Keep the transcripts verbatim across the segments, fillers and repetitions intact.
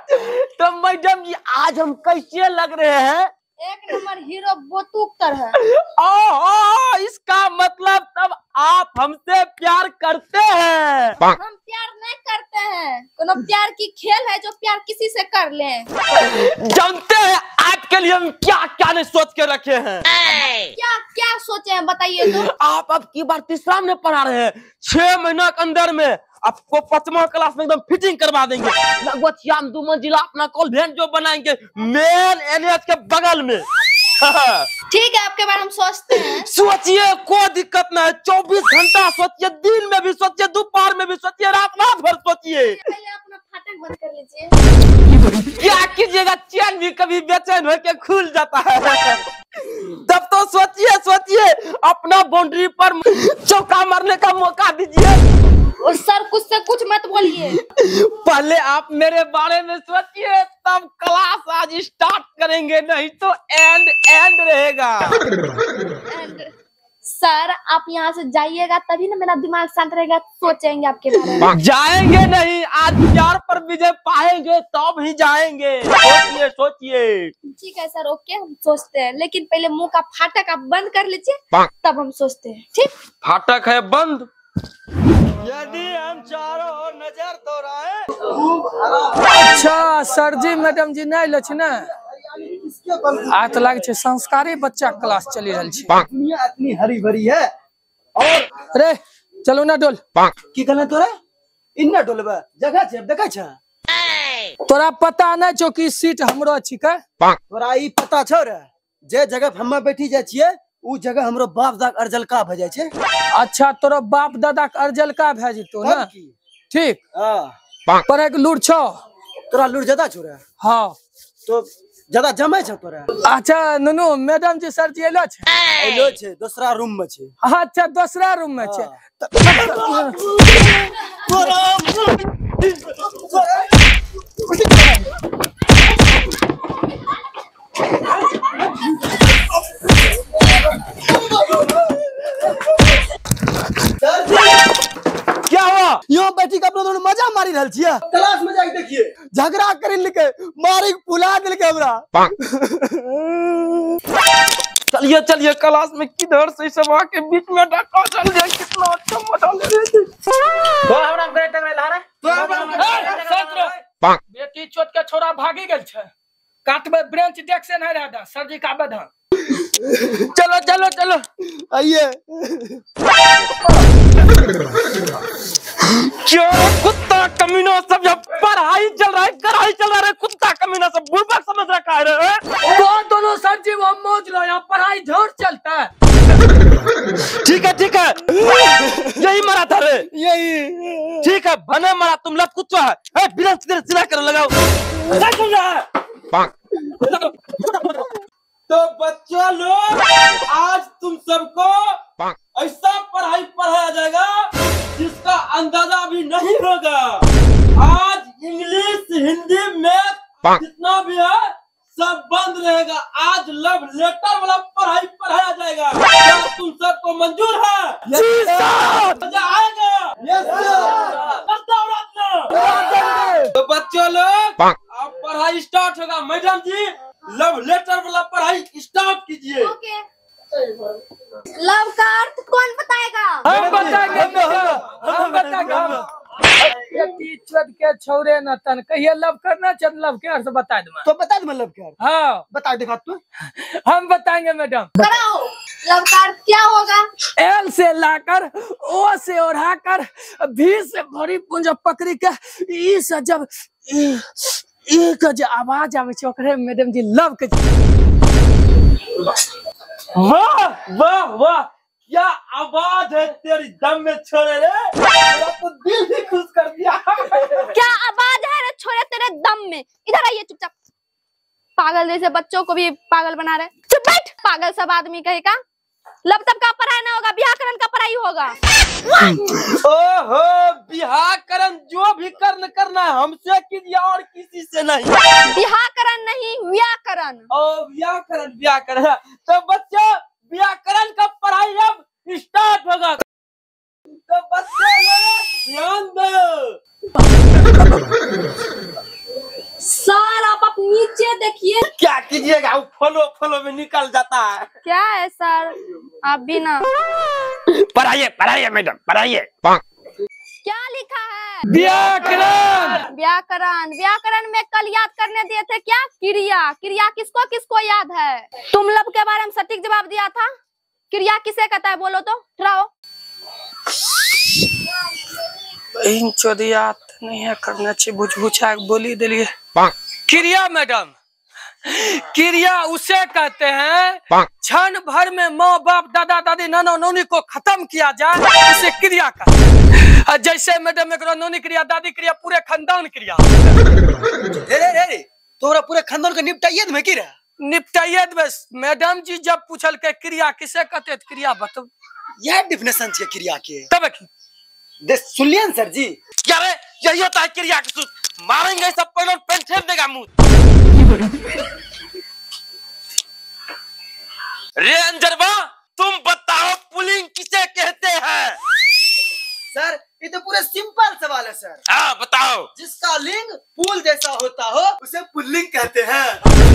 तो मैडम जी आज हम कैसे लग रहे हैं? एक नंबर हीरो बोतूक तरह। ओह, इसका मतलब तब आप हमसे प्यार करते हैं? हम प्यार नहीं करते हैं, कोनो प्यार की खेल है जो प्यार किसी से कर लें। जानते हैं आपके लिए हम क्या क्या नहीं सोच के रखे हैं? क्या क्या सोचे हैं बताइए तो। आप अब की बार तीसरा में पढ़ा रहे हैं, छह महीना के अंदर में आपको पांचवा क्लास में एकदम फिटिंग करवा देंगे। लगभग श्याम दो मंजिला अपना कॉन्वेंट जो बनाएंगे मेन एनएच के बगल में। ठीक है, आपके बारे में सोचते हैं। सोचिए, कोई दिक्कत नहीं, चौबीस घंटा सोचिए, दिन में भी सोचिए, दोपहर में भी सोचिए, रात रात भर सोचिए। पहले अपना फाटक बंद कर लीजिए। क्या कीजिएगा, चैन भी कभी बेचैन होकर खुल जाता है। तब तो सोचिए सोचिए, अपना बाउंड्री पर चौका मारने का मौका दीजिए। और सर कुछ से कुछ मत बोलिए। पहले आप मेरे बारे में सोचिए, तब क्लास आज स्टार्ट करेंगे, नहीं तो एंड एंड रहेगा। एंड सर आप यहाँ से जाइएगा तभी ना मेरा दिमाग शांत रहेगा, सोचेंगे आपके बारे में। जाएंगे नहीं, आज प्यार पर विजय पाएंगे तब ही जाएंगे। सोचिए सोचिए। ठीक है सर, ओके हम सोचते हैं, लेकिन पहले मुंह का फाटक आप बंद कर लीजिए, तब हम सोचते हैं। ठीक, फाटक है बंद। यदि हम चारों ओर नजर दौड़ाएं। अच्छा सर जी मैडम जी नहीं लो ना, आज तो लागे संस्कारी बच्चा क्लास चली रहल छै। दुनिया इतनी हरी भरी है और रे चलो ना डोल की कहले तोरे इन्ना डोलबे जगह छै, देखै छै तोरा पता नहीं छौ कि सीट हमरो छिकै? तोरा ई पता छौ रे, जे जगह पे हम्मे बैठी जाय छियै उ जगह हमरो बाप दादा अर्जलका भ जाय छै। अच्छा तोरा बाप दादा के अर्जलका भे जेतो ना? ठीक हां, पर एक लूर छौ। तोरा लूर ज्यादा छौ रे? हाँ तो ज्यादा जमै छौ तोरा? अच्छा नुनू मैडम जी सर जी एलो छै? एलो छै, दूसरा रूम में छै। अच्छा दूसरा रूम में छै। क्या हुआ? यहाँ बैठी के अपना दोनों मजा मारी रहल छियै। क्लास में जाके देखिए झगड़ा करे लिखे मारी फुला दिल के हमरा। चलिए चलिए, क्लास में किधर से सब आके बीच में डका चल जाए, कितना अच्छा मजा ले रहे थे। तो हमरा करे टंगरे ला रे बेटी छोट के छोरा भागी गेल छै, काटबे ब्रेंच डेस्क से नहीं रहता सर जी का बधा। चलो चलो चलो आइए। क्यों कुत्ता कमीना सब, जब पढ़ाई चल रहा है, कराई चल रहा है, कुत्ता कमीना सब बुड़बक समझ रखा है। वो दोनों सर जी वो मौज लो, यहाँ पढ़ाई झोर चलता है। ठीक है ठीक है, यही मरा था रे, यही ठीक है भने मरा, तुम लत कुत्ता है। ए बिना सिर सिला कर लगाओ, क्या सुन रहा है? तो बच्चा लोग, आज तुम सबको ऐसा पढ़ाई पढ़ाया जाएगा जिसका अंदाजा भी नहीं होगा। आज इंग्लिश हिंदी मैथ जितना भी है सब बंद रहेगा। आज लव लेटर वाला पढ़ाई पढ़ाया जाएगा। क्या तुम सबको मंजूर है? जी सर। मजा आएगा? Yes sir. तो बच्चों लोग अब पढ़ाई स्टार्ट होगा। मैडम जी लव लेटर वाला पढ़ाई स्टार्ट कीजिए। ओके। लव का अर्थ कौन बताएगा? हम बताएंगे, हम बताएंगे। टीचर के छोरे न तन कहिए लव करना चल, लव के अर्थ बता दे। तो बता दे मतलब क्या? हाँ बता दिखा तू। हम बताएंगे मैडम। कराओ, लव का अर्थ क्या होगा? एल से लाकर, ओ से ओढ़ाकर, भी से भरी पुंज पकड़ी के, ई से जब एक जो आवाज आवे छै ओकरे मैडम जी लव के। वाह वाह वाह, क्या आवाज है तेरी दम में छोरे रे, मेरा तो दिल भी खुश कर दिया। क्या आवाज है रे छोरे तेरे दम में? इधर आइए चुपचाप। पागल जैसे बच्चों को भी पागल बना रहे। चुप बैठ, पागल सब आदमी कहेगा। लब तब का पढ़ाई ना होगा, व्याकरण का पढ़ाई होगा। ओहो, व्याकरण जो भी करना करना है हमसे कीजिए और किसी से नहीं। व्याकरण नहीं, व्याकरण। ओ व्याकरण व्याकरण, तो बच्चों व्याकरण का पढ़ाई अब स्टार्ट होगा। तो बच्चों ध्यान दो। सर आप आप नीचे देखिए। क्या कीजिएगा, वो फॉलो फॉलो में निकल जाता है। क्या है सर, आप भी ना। पढ़ाइए पढ़ाइए मैडम पढ़ाइए। क्या लिखा है? व्याकरण। व्याकरण। व्याकरण में कल याद करने दिए थे क्या? क्रिया। क्रिया किसको किसको याद है? तुम लोग के बारे में सटीक जवाब दिया था। क्रिया किसे कहता है बोलो तो, ठहराओ। इन चोदियात नहीं है करना चाहिए, बुझ बुझा बोली दिलिए। क्रिया मैडम, क्रिया उसे कहते हैं क्षण भर में माँ बाप दादा दादी नाना नौनी को खत्म किया जाए, उसे क्रिया कहते हैं। जैसे मैडम एक नौनी क्रिया, दादी क्रिया, पूरे खानदान क्रिया। रे रे रे तोरा पूरे खानदान को निपटाइए में की रे निपटाइए बस। मैडम जी जब पूछल के क्रिया किसे कहते हैं, क्रिया बताओ। यह डिफिनेशन है क्रिया के। तब दे सुनिए सर जी। क्या रे, यही होता है क्रिया का सूत्र। मारेंगे सब पहले पेन फेर देगा मुंह। रे अंजरबा तुम बताओ पुलिंग किसे कहते हैं? सर ये तो पूरा सिंपल सवाल है सर। हाँ बताओ। जिसका लिंग पुल जैसा होता हो उसे पुल्लिंग कहते हैं।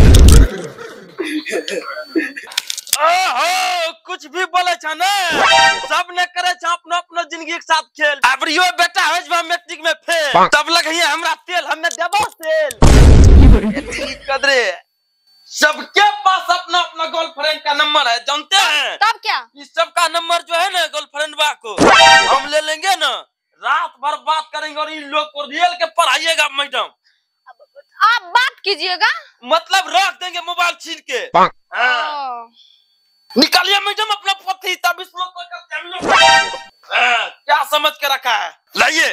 ओहो कुछ भी बोले छ ना, सब ने करे छ अपना अपना जिंदगी के साथ खेल। अब रियो बेटा है जब मैट्रिक में फेल, तब लग है हमरा तेल, हमें देबो तेल। कदरे सबके पास अपना अपना गर्लफ्रेंड का नंबर है, जानते हैं? तब क्या? इस सब का नंबर जो है ना गर्लफ्रेंड बा को हम ले लेंगे ना, रात भर बात करेंगे और इन लोग को रियल के पढ़ाइएगा मैडम। आप बात कीजिएगा मतलब रख देंगे मोबाइल छीन के। हाँ। निकालिए मैडम अपना पति, तब इस लोग को करते हम लोग। हाँ, क्या समझ के रखा है, लाइए।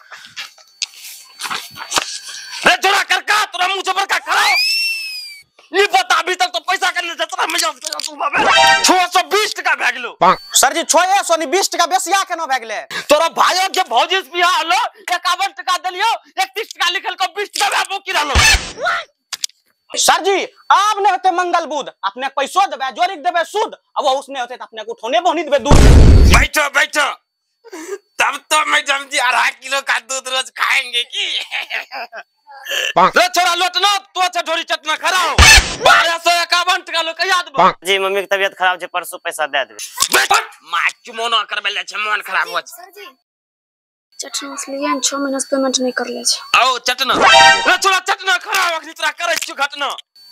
रे जोड़ा कर का तोरा मुंह जबर का खड़ा ये बता, अभी तक तो पैसा कर ले जतरा में छह सौ बीस टका भाग लो। सर जी छह सौ बीस टका बेसिया केना भाग ले? तोरा भाइयों के भौजी से बियाह लो, इक्यावन टका दिलियो, इकतीस टका लिखल को बीस टका भागो की रहलो। सर जी आप ने होते मंगल बुध, अपने पैसो देबे जोरिक देबे सूद, अब वो उसने होते त अपने को उठौने बहनी देबे दूध। बैठो बैठो, तब तो मैडम जी आधा किलो का दूध रोज खाएंगे की। रे छोरा लोटना तो अच्छा ढोरी चटना खराओ। बारह सौ इक्यावन टका लो कहिया देबो? जी मम्मी की तबीयत खराब है, परसों पैसा दे देबे। बैठ मां चुमोना करबे ले छ, मन खराब हो छ। सर जी चटनी इसलिए छह महीना से पेमेंट नहीं कर ले छ। आओ चटना रे छोरा चटना खराओ, अखनी तोरा करे छु घटना।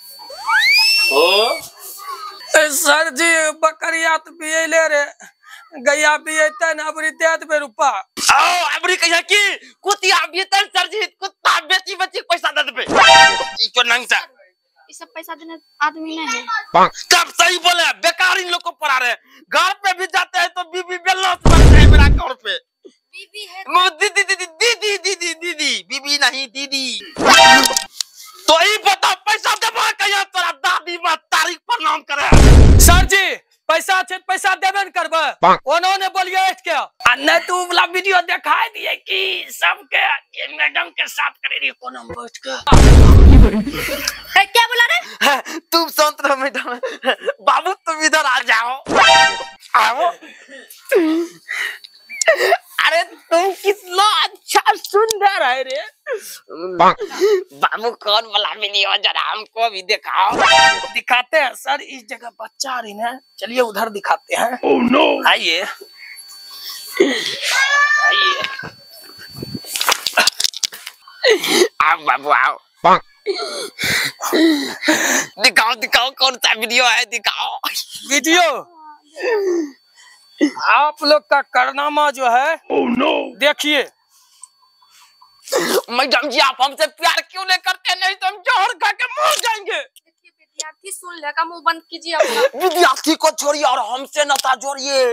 ओ सर जी बकरिया तो पियले रे, गैया पियते न अबरी दे देबे रुपा। आओ अबरी कहिया की कुतिया बीतल सर जी, कुत्ता बेची बच्ची पैसा दे देबे। ई तो नंगसा ये सब पैसा देने आदमी नहीं है। कब सही बोले, बेकार इन लोग को पढ़ा रहे। घर पे भी जाते हैं तो बीबी बेलना समझते हैं मेरा घर पे। बीबी है दीदी दीदी दीदी दीदी दीदी बीबी नहीं दीदी। तो ही बता पैसा देबो कहिया तोरा दादी मां तारीख पर नाम करे। सर जी पैसा छे पैसा देबे न करबे, उन्होंने बोलिए हट के आ नहीं तू वाला वीडियो दिखाई दिए कि सबके ये मैडम के साथ करे रही कोनो बैठ के। ए, क्या बोला रे? तुम शांत रहो मैडम, बाबू तुम इधर आ जाओ। आओ। अरे तुम कितना अच्छा सुंदर है रे। बाबू कौन वाला वीडियो जरा हमको भी दिखाओ। दिखाते हैं सर, इस जगह बच्चा रही ना, चलिए उधर दिखाते हैं। Oh no. आइए आइए आओ बाबू आओ। दिखाओ दिखाओ कौन सा वीडियो है, दिखाओ वीडियो। आप लोग का कारनामा जो है ओह नो। देखिए। मैडम जी आप हमसे प्यार क्यों नहीं करते, नहीं तो हम जहर खा के मर जाएंगे। देखिए विद्यार्थी सुन लेगा, मुंह बंद कीजिए अपना। विद्यार्थी को छोड़िए और हमसे नाता जोड़िए।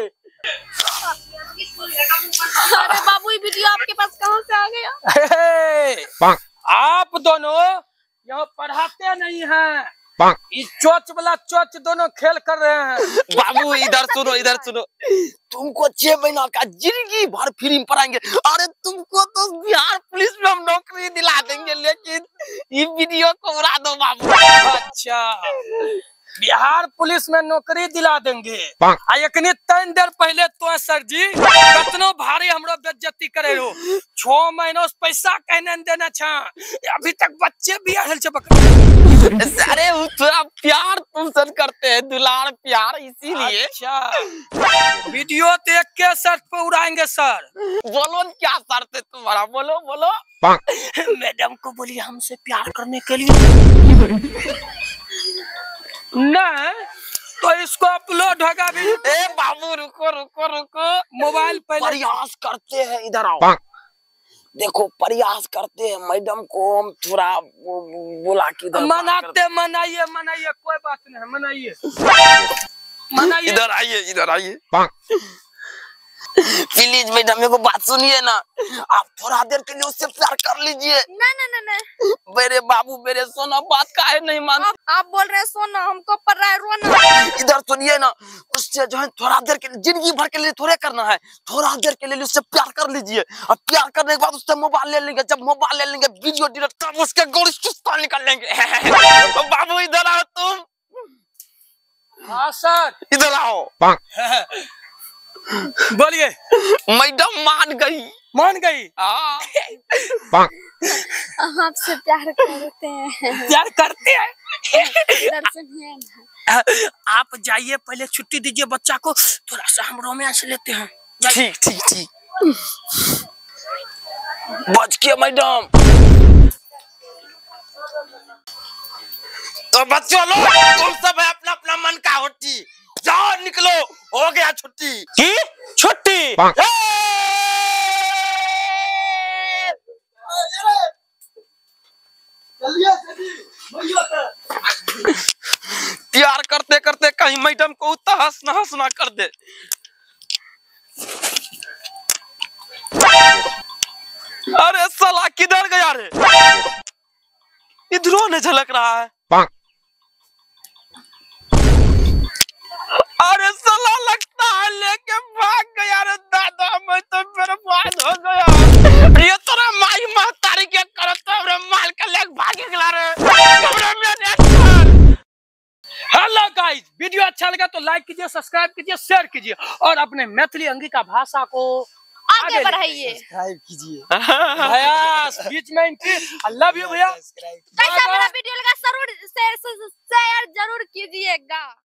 अरे बाबू ये वीडियो आपके पास कहाँ से आ गया? हे, हे, आप दोनों यहाँ पढ़ाते नहीं हैं, इस चोच वाला चोच दोनों खेल कर रहे हैं। बाबू इधर सुनो इधर सुनो, तुमको छह महीना का जिंदगी भर फ्री में पढ़ाएंगे। अरे तुमको तो बिहार पुलिस में हम नौकरी दिला देंगे, लेकिन ये वीडियो को उड़ा दो बाबू। अच्छा बिहार पुलिस में नौकरी दिला देंगे। आ एकनी तीन देर पहले तो सर जी कितनो भारी हमरो बेइज्जती करे हो। छह महीनों से पैसा कहने देना छा, अभी तक बच्चे भी आहल छ पकड़। अरे वो थोड़ा प्यार तुमसे करते हैं, दुलार प्यार, इसीलिए। अच्छा वीडियो देख के शर्त पे उड़ाएंगे सर। बोलो क्या शर्त है तुम्हारा, बोलो बोलो। मैडम को बोलिए हमसे प्यार करने के लिए। नहीं तो इसको अपलोड होगा भी। ए बाबू रुको रुको रुको, मोबाइल पर प्रयास करते हैं, इधर आओ। देखो प्रयास करते हैं, मैडम को हम थोड़ा बोला कि मनाते मनाइए मनाइए, कोई बात नहीं, मनाइए मनाइए। इधर आइए इधर आइए प्लीज मैडम, मेरे को बात सुनिए ना, आप थोड़ा देर के लिए उससे प्यार कर लीजिए। नहीं नहीं नहीं, मेरे बाबू मेरे सोना, बात काहे नहीं मानते? आप बोल रहे हैं सोना, हमको पड़ रहा है रोना। इधर सुनिए ना, उससे जो है थोड़ा देर के लिए, जिंदगी भर के लिए थोड़े करना है, थोड़ा देर के लिए उससे प्यार कर लीजिए। और प्यार करने के बाद उससे मोबाइल ले लेंगे, जब मोबाइल ले लेंगे वीडियो डिलीट तब उसके गोली चुस्ता निकाल लेंगे। बाबू इधर आओ तुम। हाँ सर इधर आओ। बोलिए। मैडम मान गई। मान गई? हाँ। आपसे प्यार करते हैं। प्यार करते हैं। इधर सुनिए ना। आप जाइए, पहले छुट्टी दीजिए बच्चा को, थोड़ा सा हम रोमांस लेते हैं। ठीक ठीक ठीक। बच के मैडम। तो बच्चों लो, तुम सब है अपना अपना मन का होती, जाओ निकलो, हो गया छुट्टी। की छुट्टी? प्यार करते करते कहीं मैडम को तहस नहस ना कर दे। अरे साला किधर गया रे? इधरों ने झलक रहा है। अरे साला लगता है लेके भाग गया रे दादा, मैं तो बर्बाद हो गया। ये तेरा माई महतारी के करत रे माल के लेके भागे गला रे। कमरे में नेट। हेलो गाइस, वीडियो अच्छा लगा तो लाइक कीजिए, सब्सक्राइब कीजिए, शेयर कीजिए और अपने मैथिली अंगिका भाषा को आगे बढ़ाइए। सब्सक्राइब कीजिए। भैया बीच में एंट्री। आई लव यू भैया। कैसा मेरा वीडियो लगा जरूर शेयर शेयर जरूर कीजिएगा।